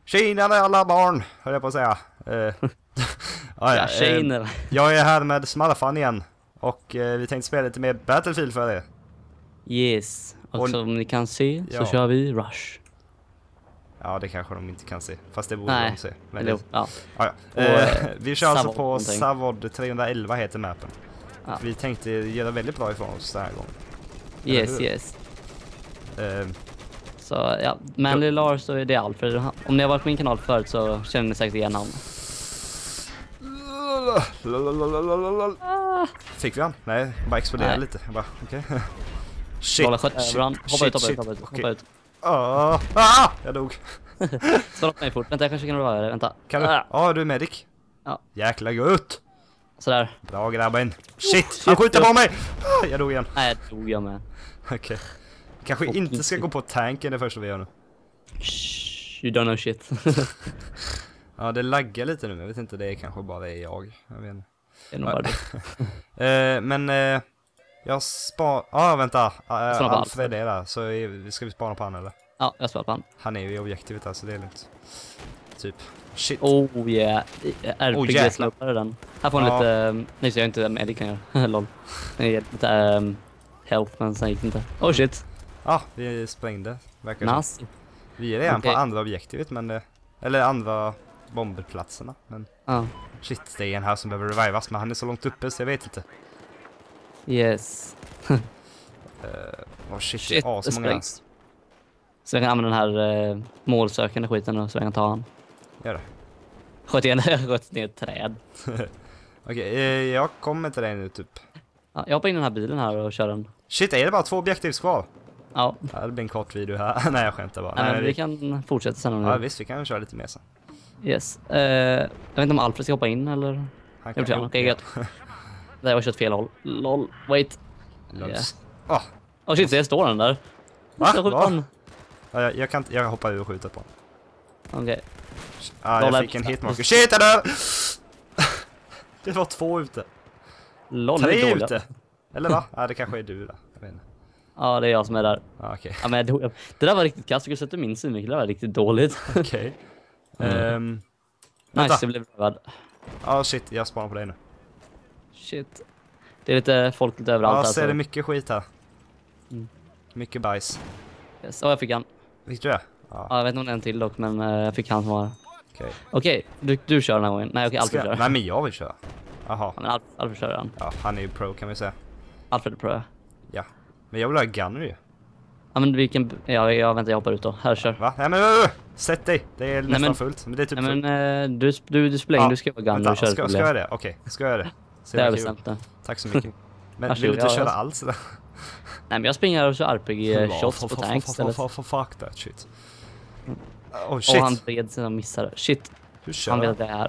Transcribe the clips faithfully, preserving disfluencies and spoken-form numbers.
Tjenare alla barn, höll jag på att säga. Uh, ja, ja, tjejer. Uh, jag är här med Smarafan igen. Och uh, vi tänkte spela lite mer Battlefield för er. Yes, och, och som ni kan se så ja. kör vi Rush. Ja, det kanske de inte kan se. Fast det borde Nej. de se. Men Eller, det... ja. Ja, ja. Och, uh, vi kör alltså på någonting. Savod trehundraelva heter mappen. Ja. Vi tänkte göra väldigt bra ifrån oss den här gången. Yes, yes. Uh, Så ja, Manly Lars så är det Alfred. Om ni har varit på min kanal förut så känner ni säkert igen honom. Ah. Fick vi han? Nej, bara exploderade lite. Jag bara, okej. Okay. Shit, Shit, shit, hoppa shit, ut, hoppa shit. ut, hoppa ut, hoppa Okay. ut. Ah, ah, jag dog. Stoppa mig fort, vänta jag kanske kan vara det, vänta. Kan du? Ja, ah, du är medic. Ja. Jäkla gott. Sådär. Bra grabben. Shit, oh, han skjuter på mig. Ah, jag dog igen. Nej, jag dog jag med. Okej. Okay. Kanske och inte ska gå på tanken det första vi gör nu. Shh, you don't know shit. Ja, det laggar lite nu. Jag vet inte, det är kanske bara det är jag. Jag vet inte. Det är nog bara det. uh, men uh, jag spar... Ja, ah, vänta. Uh, Alfred är där. Så är... ska vi spana på han eller? Ja, jag sparar på han. Han är ju i objektivet där, så det är lugnt. Typ. Shit. Oh yeah. R P G-snuppare oh, den. Här får ni ja. lite... Um, nej, så jag är inte medic längre. Lol. Det är lite um, health, men sen gick det inte. Oh shit. Ja, ah, vi sprängde. Verkar nice. som. Vi är redan okay. på andra objektivet, men det... Eller andra bomberplatserna. Men... Ah. Shit, det är en här som behöver revivas, men han är så långt uppe så jag vet inte. Yes. uh, oh shit, shit, det är asmånga. Så jag kan använda den här uh, målsökande skiten och så jag kan ta han. Gör det. Sköt igen, jag sköt ner ett träd. Okej, okay, uh, jag kommer till dig nu typ. Ja, jag hoppar in i den här bilen här och kör den. Shit, är det bara två objektiv kvar? Ja. Ja, det blir en kort video här. Nej, jag skämtar bara. Nej, Nej, men vi, vi kan fortsätta sen om Ja, det. visst, vi kan köra lite mer sen. Yes. Uh, jag vet inte om Alfred ska hoppa in eller... Han kan Okej, okay, gött. Det har kört fel håll. Lol, wait. Yeah. Oh. oh shit, jag står den där. Va? Jag, Va? Ja, jag, jag kan jag hoppar ur och skjuter på honom. Okej. Okay. Ah, jag fick en hitmarker. Shit, är det? Det var två ute. Lol, Tre ute. Eller va? Ja, det kanske är du där. Jag vet inte. Ja, det är jag som är där. Ah, okay. Ja, men det, det där var riktigt kast. Du kunde sätta min synvinkel. Det var riktigt dåligt. Okej. Okay. mm. um, nice, det blev rövad. Ja, oh, shit. Jag sparar på dig nu. Shit. Det är lite folk lite överallt. Ja, här, ser så. det mycket skit här. Mm. Mycket bajs. Yes. Oh, jag fick han. Fick du det? Ja. ja, jag vet inte om det är en till dock, men uh, jag fick han som var... Okej. Okay. Okej, okay, du, du kör den här gången. Nej, okej, okay, Alfred kör. Nej, men jag vill köra. Jaha. Ja, men Alf, Alfred kör han. Ja, han är ju pro kan vi säga. Alfred är pro. Ja. Men jag vill ha gunner ju. Ja, men vilken... Ja, jag väntar, jag hoppar ut då. Här, kör. Va? Nej, men uh, sätt dig. Det är nej, nästan men, fullt. Men det är typ nej, men uh, du, du, du spelar in, ja. du ska vara gunner och köra. Ska, ska jag det? Okej, okay. Ska jag det? Det är bestämt det. Tack så mycket. Men Varsågod, vill du inte ja, köra jag... alls? Nej, men jag springer och kör R P G-shots på tanks istället. Fuck that shit. Oh shit. Och han bred sig och missade. Shit. Hur kör han vet att det är här.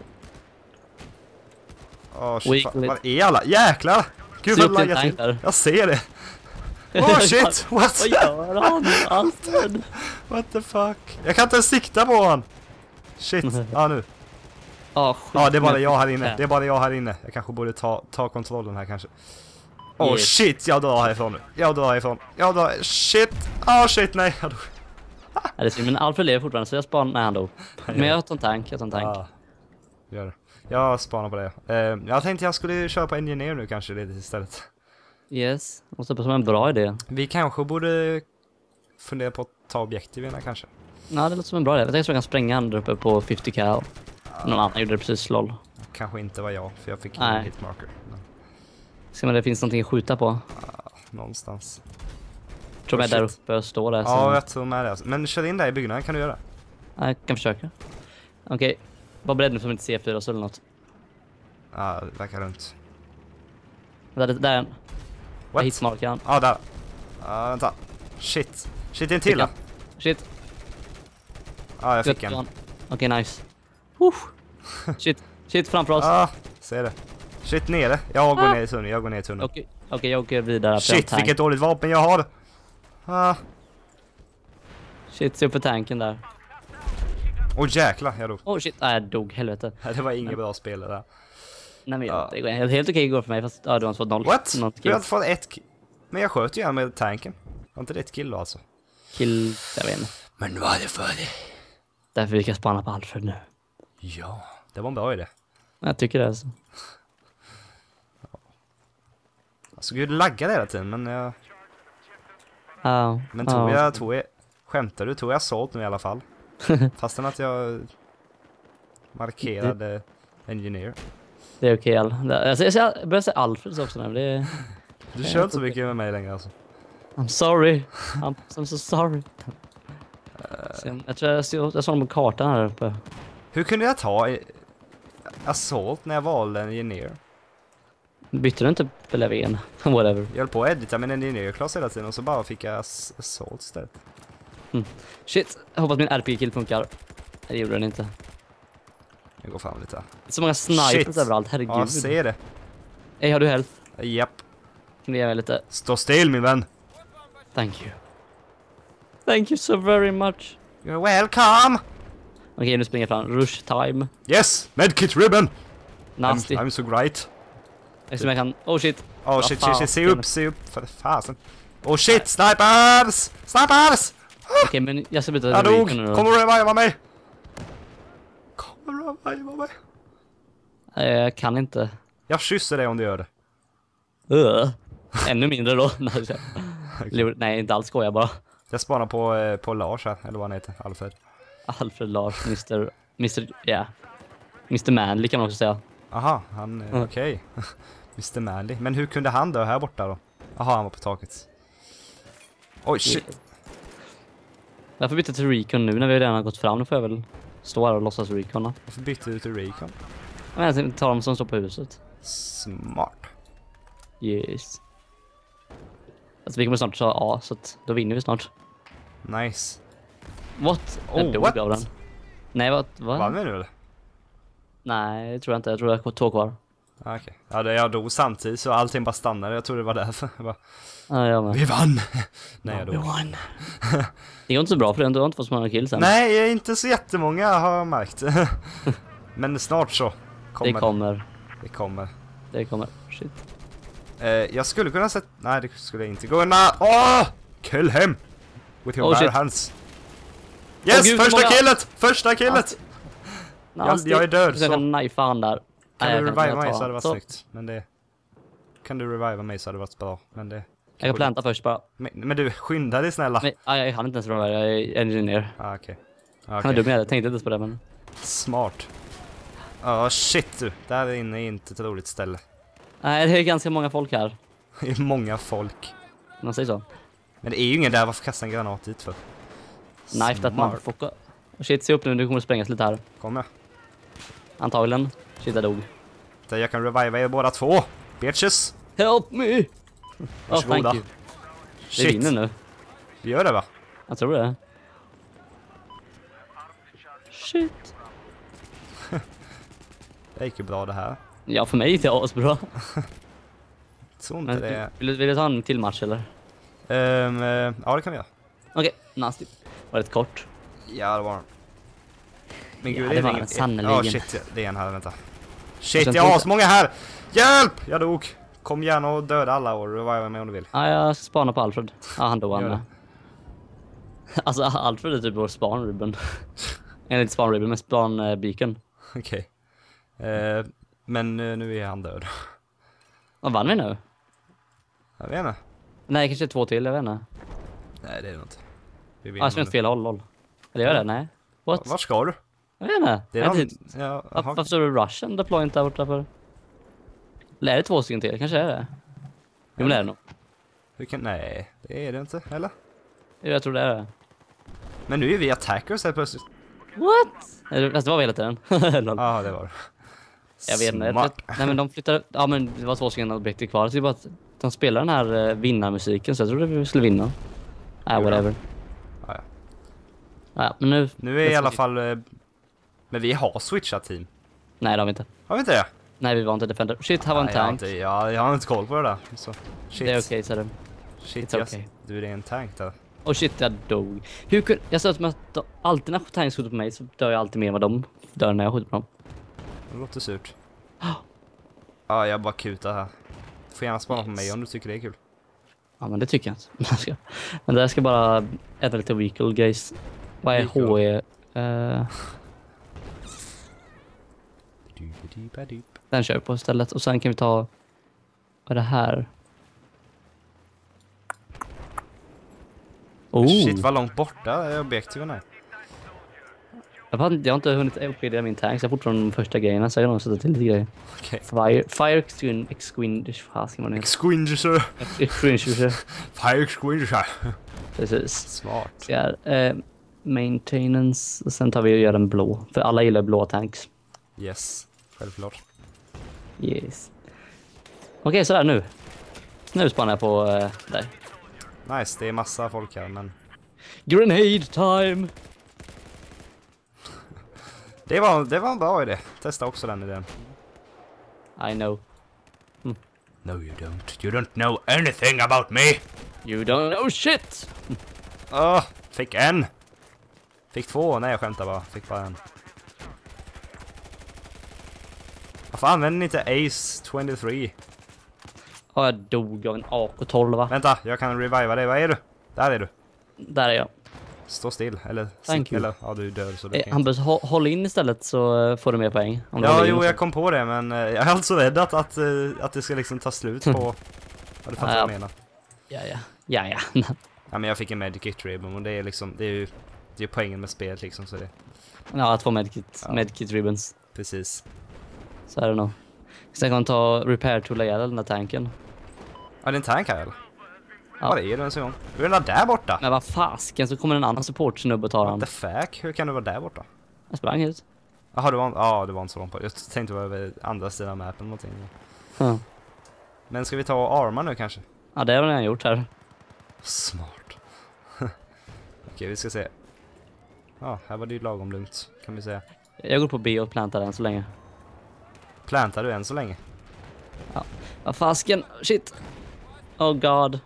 Åh shit, vad är alla? Jäklar! Gud vad laggat till. Jag ser det. Oh shit, what? Vad gör han? Alfred. What the fuck? Jag kan inte ens sikta på han. Shit, ja ah, nu. Ja, oh, ah, det är bara jag här inne. Det är bara jag här inne. Jag kanske borde ta, ta kontrollen här kanske. Åh oh, shit, jag drar härifrån nu. Jag drar härifrån. Jag drar, shit. Åh oh, shit, nej. Jag dog. Ja, det är men Alfred lever fortfarande så jag spanar när han dog. Men jag tar en tank, jag tar en tank. Ah, gör det. Jag spanar på det. Uh, jag tänkte jag skulle köra på Engineer nu kanske lite istället. Yes, och så som en bra idé. Vi kanske borde fundera på att ta objektiven kanske. Ja, det låter som en bra idé. Jag tänkte att jag kan spränga han där uppe på femtio cal. Ah. Någon annan gjorde det precis, lol. Kanske inte var jag, för jag fick Nej. en hitmarker. Men... Ska man det finns någonting att skjuta på? Ah, någonstans. Jag tror jag är där uppe och står där. Ja, jag tror med det. Men kör in där i byggnaden, kan du göra? Ja, jag kan försöka. Okej, okay. Var beredd nu för inte C fyra så eller något. Ja, ah, det verkar runt. Där, där är en. What? Hitmarkaren. Ja, ah, där. Ja, ah, vänta. Shit. Shit, en till då. Shit. Ja, ah, jag fick en. Okej, okay, nice. Uh. Shit. Shit framför oss. Ja, ah, ser det. Shit, nere. Jag går ah. ner i tunneln. Jag går ner i tunneln. Okej, okay. okay, jag åker vidare. Shit, vilket dåligt vapen jag har. Ah. Shit, se upp för tanken där. Åh oh, jäklar, jag dog. Åh oh, shit, nej, jag dog, helvete. Det var inget bra spel det där. Nej men ja. Det går helt, helt okej igår för mig, fast ja, du har inte fått noll. What? Du har inte fått ett kill. Men jag sköt ju igen med tanken. Var inte det ett kill då alltså? Kill, jag vet inte. Men vad är det för det? Därför vi kan spana på Alfred nu. Ja, det var en bra idé. Jag tycker det alltså. Alltså gud, laggar hela tiden, men jag... Ja. Men tror ja. jag, tror jag... Skämtar du? Tror jag sålt nu i alla fall. Fastän att jag... markerade engineer. Det är okej. Okay, alltså, jag, säger, jag börjar säga Alfred också nu. Det är... Du kör inte så mycket med mig längre alltså. I'm sorry. I'm, I'm so sorry. Uh, jag tror jag, jag, jag såg dem på kartan här uppe. Hur kunde jag ta i, assault när jag valde en engineer? Bytte du inte på Levin? Whatever. Jag höll på att edita min engineer-klass hela tiden och så bara fick jag ass assault istället. Mm. Shit, jag hoppas min R P-kill funkar. Det gjorde den inte. Jag går fram lite. Det är så många snipers överallt, herregud. Ja, se det. Ej, har du health? Japp. Kan du ge mig lite? Stå still min vän. Thank you. Thank you so very much. You're welcome. Okej, okay, nu springer jag fram. Rush time. Yes, medkit ribbon. Nasty. I'm, I'm so great. Eftersom jag kan... Oh shit. Oh shit, shit, shit, se upp, se upp. För fasen. Oh shit, snipers! Snipers! Okej, okay, men jag ska byta... Jag dog. Kommer du reviva mig? Kommer du reviva mig? Nej, jag kan inte. Jag kysser dig om du gör det. Uh. Ännu mindre då. Okay. Nej, inte alls skojar bara. Jag spanar på, eh, på Lars här, eller vad han heter, Alfred. Alfred Lars, Mister Mister Ja. Yeah. Mister Manley kan man också säga. Aha, han, eh, mm. okej. Okay. Mister Manley. Men hur kunde han dö här borta då? Aha, han var på taket. Oj, shit. Varför bytte till Recon nu när vi redan har gått fram? Nu får jag väl stå här och låtsas Recon. Varför bytte du till Recon? Jag menar, ta dem som står på huset. Smart. Yes. Alltså vi kommer snart ta A, så att då vinner vi snart. Nice. What? Oh, jag dog what? av den. Nej, vad? Vad? Vann vi nu eller? Nej, det tror jag inte. Jag tror jag har två kvar. Okej. Okay. Ja, det jag dog samtidigt så allting bara stannade. Jag tror det var därför. Jag bara, ja, jag med. Vi vann! Nej, jag dog. Vi vann. Det går inte så bra för det. Du har inte fått så många kills än. Nej, inte så jättemånga har jag märkt. Men snart så kommer det. kommer. Det kommer. Det kommer. Shit. Uh, jag skulle kunna sätta... Nej, det skulle jag inte kunna. Åh! Oh! Kill him! With your oh, bare hands. Yes, oh, Gud, första många... killet! Första killet! Jag, jag är död, så... Jag kan knifea han där. Kan Nej, du reviva mig så hade det varit så. snyggt. Men det... Kan du reviva mig så hade det varit bra. Men det... Jag kan planta först bara. Men, men du, skynda dig snälla. Men, aj, jag hann inte ens reviva, jag är engineer. Ah, okej. Okay. Han är dum, jag tänkte inte ens på det, men... Smart. Ja, oh, shit du. Där inne är inte ett roligt ställe. Nej, det är ganska många folk här. Det är många folk. Man säger så. Men det är ju ingen där, varför kastar en granat dit för? Knife att man får... Shit, se upp nu, du kommer sprängas lite här. Kommer. Antagligen. Shit, jag dog. Jag kan reviva er båda två. Bitches. Help me! Oh, thank you. Shit. Vi vinner nu. Vi gör det va? Jag tror det. Shit. Det gick ju bra det här. Ja, för mig gick det asbra. Så inte det. Vill du, vill du ta en till match eller? Um, uh, ja, det kan vi göra. Okej, okay, nasty. Var det kort? Ja, det var Men ja, gud, det, det var ingen... en sannoliken. Ja, oh, shit, det är en här, vänta. Shit, jag har så många här! Hjälp! Jag dog. Kom gärna och döda alla och reviva mig om du vill. Ja, jag spanar på Alfred. Ja, han dog han. Alltså, Alfred är typ vår span-ribbon. Eller inte span-ribbon, men span-beacon. Okej. Okay. Uh, men uh, nu är han död. Vad vann vi nu? Jag vet inte. Nej, kanske två till, jag vet inte. Nej, det är det inte. Vi vinner. Ah, jag spelar fel håll, lol. Eller gör det? Nej. What? Var ska du? Jag vet inte. Det är någon... ja, varför står det Russian deploy inte där borta för? Eller är det två stycken till? Kanske är det. Jo, men är det nog. Hur kan... Nej, det är det inte, eller? Jo, jag tror det är det. Men nu är vi attackers här plötsligt. What? Fast det var vi hela tiden. Ja, det var det. Jag vet inte. Jag, nej, men de flyttade... Ja, men det var två stycken objektiv kvar. Så det var att de spelar den här uh, vinnarmusiken. Så jag trodde vi skulle vinna. Nej, uh, whatever. Ja, ja. Ja, men nu... Nu är i alla fall... Uh, men vi har switchat team. Nej, det har vi inte. Har vi inte det? Nej, vi var inte defender. Shit, här var en nej, tank. Jag har, inte, jag, jag har inte koll på det där. Så. Shit. Det är okej, okay, så är det. Shit, It's yes. okay. Du, det är en tank där. Oh shit, jag dog. Hur kunde... Jag sa att de, alltid när tanks skjuter på mig så dör jag alltid mer än vad de dör när jag skjuter på dem. Det låter surt. Ja, ah, jag bara kutar här. Du får gärna spana yes. på mig om du tycker det är kul. Ja, men det tycker jag inte. Men det här ska bara äta lite vehicle, guys. Vad är H E? Uh, den kör vi på istället. Och sen kan vi ta... Vad är det här? Oh. Shit, vad långt borta är objektiven här. Jag har, jag har inte hunnit uppgradera min tank, så jag har fortfarande de första grejerna, så jag har nog sätta till lite grejer. Okay. Fire, fire extinguisher, extinguisher, extinguisher, extinguisher, fire extinguisher. Precis. Smart. Så här, eh, maintenance, och sen tar vi och gör en blå, för alla gillar blå tanks. Yes, självklart. Yes. Okej, okay, sådär nu. Nu spanar jag på eh, där. Nice, det är massa folk här, men... Grenade time! Det var, det var en bra idé. Testa också den idén. I know. Mm. No you don't. You don't know anything about me. You don't know shit! Åh, oh, fick en. Fick två. Nej, jag skämtar bara. Fick bara en. Varför använder ni inte Ace tjugotre? Ja, jag dog av en A K tolv, va? Vänta, jag kan reviva dig. Var är du? Där är du. Där är jag. Stå still, eller Thank you. Eller, ja, du är död så du eh, kan han bör hålla in istället, så får du mer poäng. Om ja, jo, jag kom på det, men uh, jag är alltså rädd att, att, uh, att det ska liksom ta slut på vad du fattar vad jag menar. Ja, ja. Ja, ja. Ja, men jag fick en medikit ribbon och det är liksom, det är ju det är poängen med spelet liksom, så det. Ja, två medikit, ja. medikit ribbons. Precis. Så är det nog. Sen kan man ta repair tool ihjäl den där tanken. Ja, det är en tank här, eller? Ja, ja, det är den så gång. Du är den där borta. Men vad fasken, så kommer en annan support-snubb och tar han. What the fuck? Hur kan du vara där borta? Jag sprang ut. Jaha, du var, ja, det var inte så långt på. Jag tänkte vara över andra sidan av mappen någonting. Hmm. Men ska vi ta armor nu kanske? Ja, det har jag redan gjort här. Smart. Okej, vi ska se. Ja, här var det ju lagom lugnt, kan vi säga. Jag går på B och plantar den så länge. Plantar du än så länge? Ja. Vad fasken? Shit. Oh god.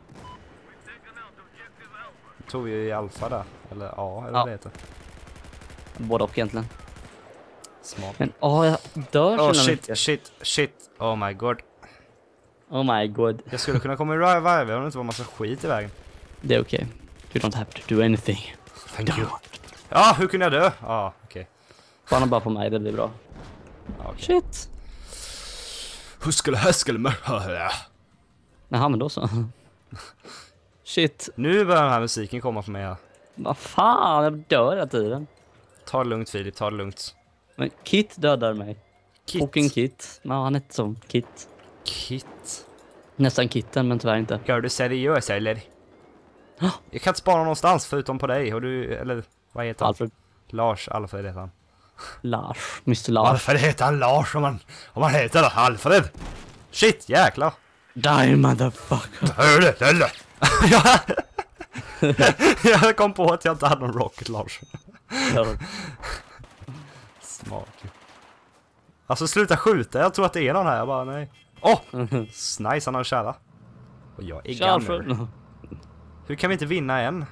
Tog vi i alfa där, eller A, eller ja. vad det heter. Både och egentligen. Smart. Men åh, oh, jag dör så oh, shit, mycket. shit, shit. Oh my god. Oh my god. Jag skulle kunna komma i revive om det inte var massa skit i vägen. Det är okej. Okay. You don't have to do anything. Thank you. Ja, hur kunde jag dö? Ja, ah, okej. Okay. Stanna bara på mig, det blir bra. Ah, okay. Shit. Hur skulle jag skulle med? Jaha, men då så. Shit. Nu börjar den här musiken komma för mig här. Vad fan, jag dör hela tiden. Ta det lugnt, Filip, ta det lugnt. Men Kit dödar mig. Kit? Fucking Kit. Men han heter som Kit. Kit? Nästan Kitten, men tyvärr inte. Gör du seriös, eller? Jag kan inte spara någonstans förutom på dig. Och du, eller vad heter han? Alfred. Lars, Alfred heter han. Lars, mister Lars. Alfred heter han Lars om man, om man heter det. Alfred. Shit, jäklar. Die, motherfucker. Hör det, eller? Jag kom på att jag inte hade någon rocket, Lars. Smart. Alltså sluta skjuta, jag tror att det är någon här. Jag bara, nej. Åh, oh, nice, han har en kärra. Och jag är gammal. Hur kan vi inte vinna än?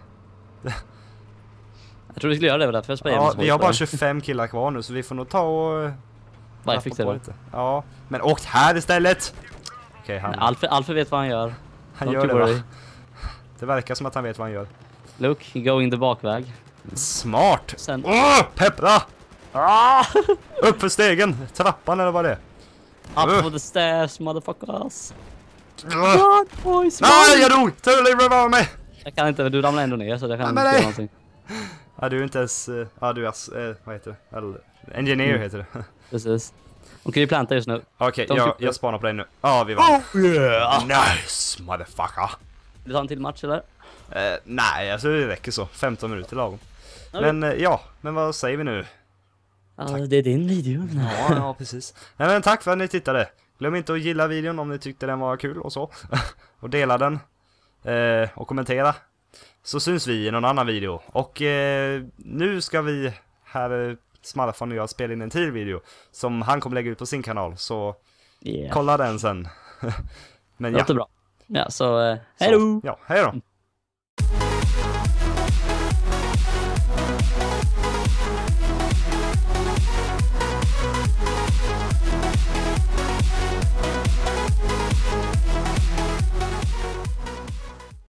Jag tror vi skulle göra det därför jag spelar. Ja, vi har bara tjugofem killar kvar nu, så vi får nog ta och... Bara fixa det. Lite. Ja, men åkt här istället. Okej, han... Alfred, Alfred vet vad han gör. Han Don't gör det, va? Det verkar som att han vet vad han gör. Look, he going the bakväg. Smart! Sen... Åh, peppra! Ah! Upp för stegen, trappan eller vad det är. Up for the stairs, motherfuckers. God, boys, nej, jag dog! Tully, revive mig! Jag kan inte, du ramlar ändå ner så jag kan inte göra någonting. Ja, du är inte ens... Uh, ja, du är... Uh, vad heter det? Eller, engineer mm. heter det. Precis. Okej, vi plantar just nu. Okej, okay, jag, jag spanar på dig nu. Ja, vi vann. Oh, yeah. Nice, motherfucker. Vill du ta en till match, eller? Uh, nej, alltså det räcker så. femton minuter lagom. Okay. Men uh, ja, men vad säger vi nu? Ja, det är din video. Ja, ja, precis. Nej, men tack för att ni tittade. Glöm inte att gilla videon om ni tyckte den var kul och så. Och dela den. Uh, och kommentera. Så syns vi i någon annan video. Och uh, nu ska vi här... Smalafon och jag spelar in en till video som han kommer lägga ut på sin kanal, så yeah. Kolla den sen. Men ja. Låter bra. Ja, så uh, hej då. Ja, hej då.